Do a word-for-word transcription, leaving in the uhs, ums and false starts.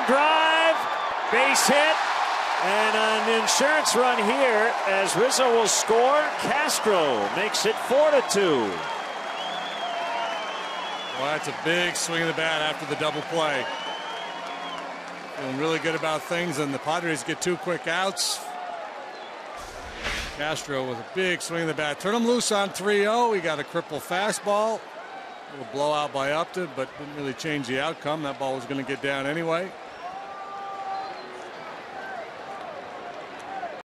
drive, base hit, and an insurance run here as Rizzo will score. Castro makes it four to two. Well, that's a big swing of the bat after the double play. Feeling really good about things, and the Padres get two quick outs. Castro with a big swing of the bat. Turn him loose on three oh. He got a cripple fastball. A little blowout by Upton, but didn't really change the outcome. That ball was going to get down anyway.